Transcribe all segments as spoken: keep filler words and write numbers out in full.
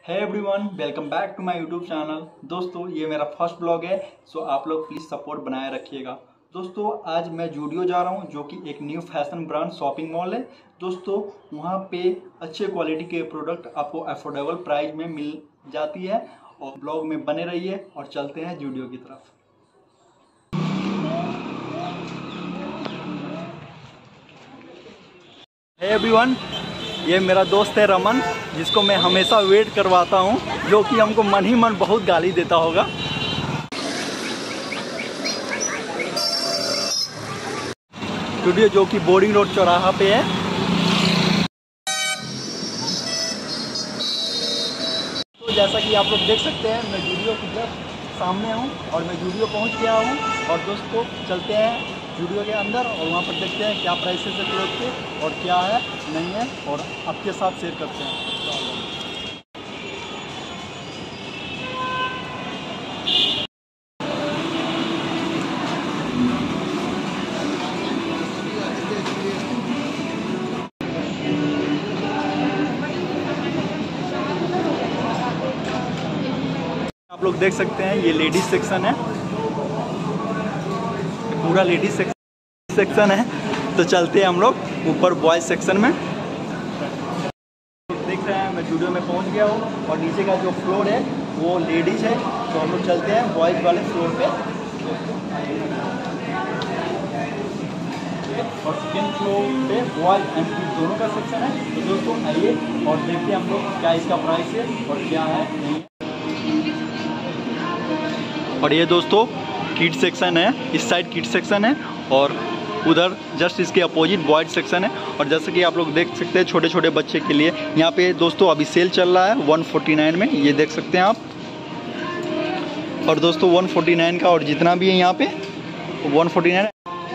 है everyone, welcome back to my YouTube channel. दोस्तों ये मेरा फर्स्ट ब्लॉग है, सो आप लोग प्लीज़ सपोर्ट बनाए रखिएगा। दोस्तों आज मैं जूडियो जा रहा हूँ, जो कि एक new fashion brand shopping mall है। दोस्तों वहाँ पे अच्छे क्वालिटी के प्रोडक्ट आपको अफोर्डेबल प्राइस में मिल जाती है। और ब्लॉग में बने रहिए और चलते हैं जूडियो की तरफ। है एवरीवन, ये मेरा दोस्त है रमन, जिसको मैं हमेशा वेट करवाता हूँ, जो कि हमको मन ही मन बहुत गाली देता होगा। स्टूडियो जो कि बोर्डिंग रोड चौराहा पे है। तो जैसा कि आप लोग देख सकते हैं, मैं जूडियो की जस्ट सामने हूँ और मैं जूडियो पहुँच गया हूँ। और दोस्तों चलते हैं जूडियो के अंदर और वहाँ पर देखते हैं क्या प्राइसेस है क्लोथ के और क्या है नहीं है, और आपके साथ शेयर करते हैं। आप लोग देख सकते हैं ये लेडीज सेक्शन है, पूरा लेडीज सेक्शन है। तो चलते हैं हम लोग ऊपर बॉयज सेक्शन में। देख रहे हैं मैं जूडियो में पहुंच गया हूँ और नीचे का जो फ्लोर है वो लेडीज है, तो हम लोग चलते हैं बॉयज वाले फ्लोर पे। और सेकेंड फ्लोर पे बॉयज एंड किड्स दोनों का सेक्शन है। तो दोस्तों आइए और देखते हैं हम लोग क्या इसका प्राइस है और क्या है नहीं। और ये दोस्तों किड्स सेक्शन है, इस साइड किड्स सेक्शन है और उधर जस्ट इसके अपोजिट बॉयज सेक्शन है। और जैसे कि आप लोग देख सकते हैं छोटे छोटे बच्चे के लिए यहाँ पे दोस्तों अभी सेल चल रहा है वन फोर्टी नाइन में, ये देख सकते हैं आप। और दोस्तों वन फोर्टी नाइन का और जितना भी है यहाँ पे वन फोर्टी नाइन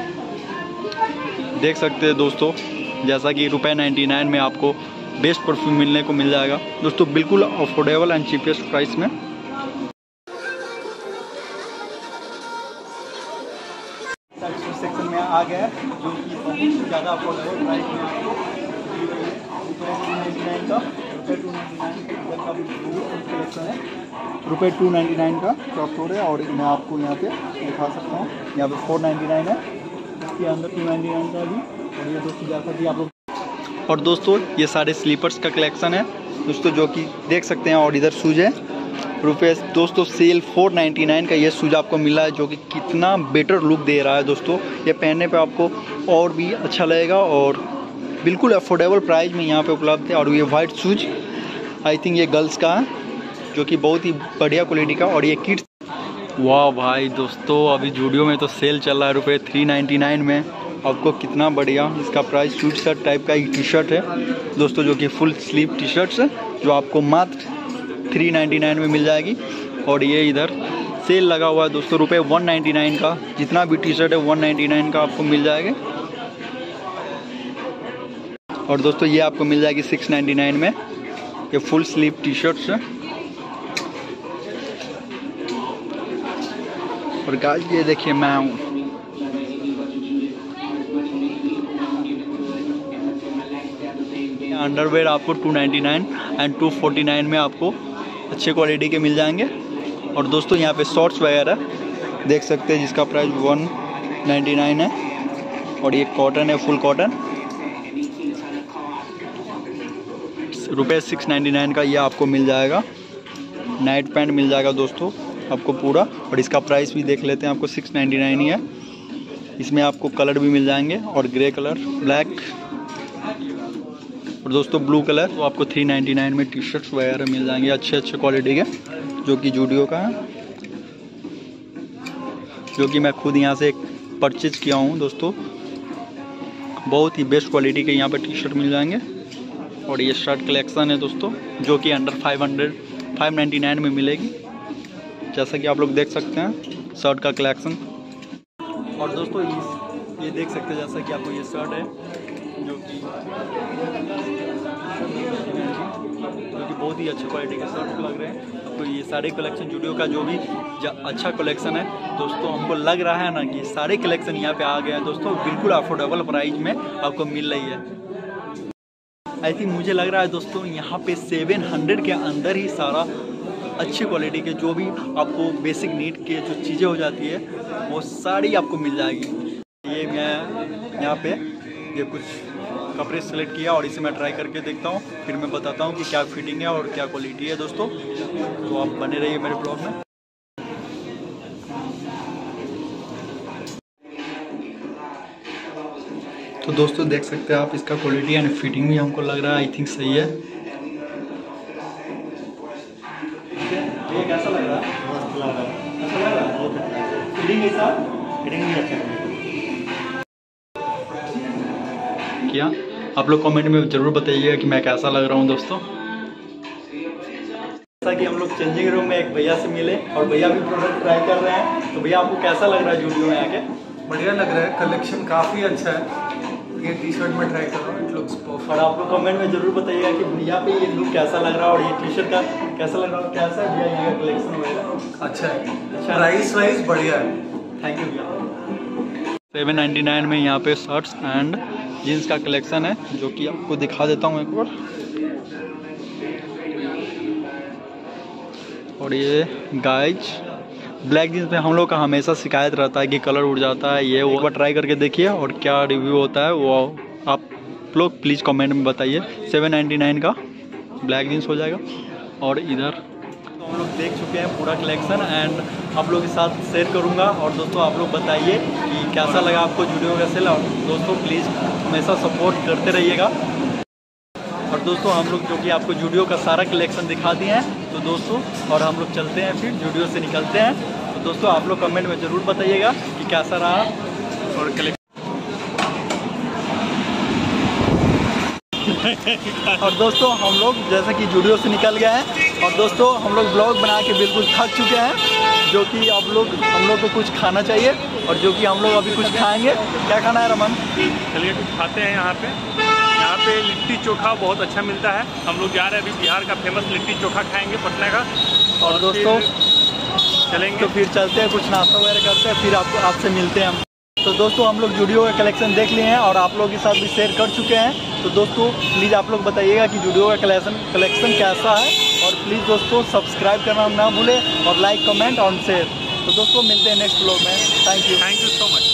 देख सकते हैं दोस्तों। जैसा कि रुपये नाइन्टी नाइन में आपको बेस्ट परफ्यूम मिलने को मिल जाएगा दोस्तों, बिल्कुल अफोर्डेबल एंड चीपेस्ट प्राइस में। सेक्शन में आ गया जो कि बहुत ही ज़्यादा अफोर्डेबल प्राइस में आपको रुपये टू नाइन्टी नाइन का टॉप फ्लोर है। और मैं आपको यहाँ पे दिखा सकता हूँ, यहाँ पे फोर नाइन्टी नाइन है, इसके अंदर टू नाइन्टी नाइन का भी। और ये दोस्तों जैसा कि आप लोग और दोस्तों ये सारे स्लीपर्स का कलेक्शन है दोस्तों, जो कि देख सकते हैं। और इधर शूज है रुपये दोस्तों सेल फोर नाइन्टी नाइन का ये शूज आपको मिला है, जो कि कितना बेटर लुक दे रहा है दोस्तों। ये पहनने पे आपको और भी अच्छा लगेगा और बिल्कुल अफोर्डेबल प्राइस में यहाँ पे उपलब्ध है। और ये वाइट शूज आई थिंक ये गर्ल्स का है, जो कि बहुत ही बढ़िया क्वालिटी का। और ये किड्स, वाह भाई दोस्तों अभी जूडियो में तो सेल चल रहा है रुपये थ्री नाइन्टी नाइन में। आपको कितना बढ़िया इसका प्राइस, शूट शर्ट टाइप का एक टी शर्ट है दोस्तों, जो कि फुल स्लीव टी शर्ट्स है, जो आपको मात्र थ्री नाइन्टी नाइन में मिल जाएगी। और ये इधर सेल लगा हुआ है दोस्तों, रुपये वन नाइन्टी नाइन का जितना भी टी शर्ट है वन नाइन्टी नाइन का आपको मिल जाएगा। और दोस्तों ये आपको मिल जाएगी सिक्स नाइन्टी नाइन में, ये फुल स्लीव टी शर्ट्स है। और गाइस ये देखिए मैं हूँ, अंडरवेयर आपको two ninety nine and two forty nine में आपको अच्छे क्वालिटी के मिल जाएंगे। और दोस्तों यहाँ पे शॉर्ट्स वगैरह देख सकते हैं, जिसका प्राइस वन नाइन्टी नाइन है। और ये कॉटन है, फुल कॉटन, रुपये सिक्स नाइन्टी नाइन का ये आपको मिल जाएगा। नाइट पैंट मिल जाएगा दोस्तों आपको पूरा, और इसका प्राइस भी देख लेते हैं, आपको सिक्स नाइन्टी नाइन ही है। इसमें आपको कलर भी मिल जाएंगे, और ग्रे कलर, ब्लैक और दोस्तों ब्लू कलर। तो आपको थ्री नाइन्टी नाइन में टी शर्ट्स वगैरह मिल जाएंगे अच्छे अच्छे क्वालिटी के, जो कि जूडियो का है, जो कि मैं खुद यहाँ से परचेज किया हूँ दोस्तों। बहुत ही बेस्ट क्वालिटी के यहाँ पे टी शर्ट मिल जाएंगे। और ये शर्ट कलेक्शन है दोस्तों, जो कि under five hundred five ninety nine में मिलेगी, जैसा कि आप लोग देख सकते हैं शर्ट का कलेक्शन। और दोस्तों ये देख सकते हैं जैसा कि आपको ये शर्ट है, जो कि जो कि बहुत ही अच्छे क्वालिटी के शर्ट लग रहे हैं। तो ये सारे कलेक्शन जूडियो का जो भी अच्छा कलेक्शन है दोस्तों, हमको लग रहा है ना कि सारे कलेक्शन यहाँ पे आ गए हैं दोस्तों, बिल्कुल अफोर्डेबल प्राइस में आपको मिल रही है। आई थिंक मुझे लग रहा है दोस्तों यहाँ पे सेवन हंड्रेड के अंदर ही सारा अच्छी क्वालिटी के जो भी आपको बेसिक नीड के जो चीज़ें हो जाती है वो सारी आपको मिल जाएगी। ये मैं यहाँ पे ये कुछ कपड़े सेलेक्ट किया और इसे मैं ट्राई करके देखता हूँ, फिर मैं बताता हूँ कि क्या फिटिंग है और क्या क्वालिटी है दोस्तों। तो आप बने रहिए मेरे ब्लॉग में। तो दोस्तों देख सकते हैं आप इसका क्वालिटी एंड फिटिंग भी हमको लग रहा है आई थिंक सही है। ये कैसा लग रहा है? मस्त लग रहा है। अच्छा लग रहा है? बहुत अच्छा है। फिटिंग कैसा? फिटिंग भी अच्छा है। क्या आप लोग कमेंट में ज़रूर बताइएगा कि मैं कैसा लग रहा हूँ दोस्तों। जैसा कि हम लोग चेंजिंग रूम में एक भैया से मिले और भैया भी प्रोडक्ट ट्राई कर रहे हैं, तो भैया आपको कैसा लग रहा है जूडियो में आके? बढ़िया लग रहा है, कलेक्शन काफ़ी अच्छा है। ये टी शर्ट में ट्राई कर रहा हूँ, इट लुक्स परफेक्ट। और आप लोग कमेंट में जरूर बताइएगा कि भैया पे ये लुक कैसा लग रहा है और ये टी शर्ट का कैसा लग रहा है, कैसा है भैया यहाँ का कलेक्शन वगैरह। अच्छा है, प्राइस वाइज बढ़िया है। थैंक यू भैया। सेवन नाइन्टी नाइन में यहाँ पे शर्ट्स एंड जीन्स का कलेक्शन है जो कि आपको दिखा देता हूँ एक बार। और ये गाइज ब्लैक जीन्स में हम लोग का हमेशा शिकायत रहता है कि कलर उड़ जाता है, ये वो बार ट्राई करके देखिए और क्या रिव्यू होता है वो आप लोग प्लीज़ कमेंट में बताइए। सेवन नाइन्टी नाइन का ब्लैक जीन्स हो जाएगा। और इधर तो हम लोग देख चुके हैं पूरा कलेक्शन एंड आप लोग के साथ शेयर करूंगा। और दोस्तों आप लोग बताइए कि कैसा लगा आपको वीडियो का सेल। और दोस्तों प्लीज़ हमेशा सपोर्ट करते रहिएगा। और दोस्तों हम लोग जो कि आपको जूडियो का सारा कलेक्शन दिखा दिए हैं, तो दोस्तों और हम लोग चलते हैं फिर जूडियो से निकलते हैं। तो दोस्तों आप लोग कमेंट में ज़रूर बताइएगा कि कैसा रहा और कलेक्शन। और दोस्तों हम लोग जैसे कि जूडियो से निकल गए हैं और दोस्तों हम लोग ब्लॉग बना के बिल्कुल थक चुके हैं, जो कि आप लोग हम लोग को कुछ खाना चाहिए और जो कि हम लोग अभी कुछ खाएंगे। क्या खाना है रमन? चलिए कुछ खाते हैं। यहाँ पे यहाँ पे लिट्टी चोखा बहुत अच्छा मिलता है। हम लोग जा रहे हैं अभी बिहार का फेमस लिट्टी चोखा खाएंगे पटना का। और दोस्तों चलेंगे तो फिर चलते हैं, कुछ नाश्ता वगैरह करते हैं, फिर आपको आपसे मिलते हैं हम। तो दोस्तों हम लोग जूडियो का कलेक्शन देख लिए हैं और आप लोगों के साथ भी शेयर कर चुके हैं। तो दोस्तों प्लीज़ आप लोग बताइएगा कि जूडियो का कलेक्शन कलेक्शन कैसा है। और प्लीज़ दोस्तों सब्सक्राइब करना ना भूलें और लाइक कमेंट और शेयर। तो दोस्तों मिलते हैं नेक्स्ट व्लॉग में। Thank you thank you so much.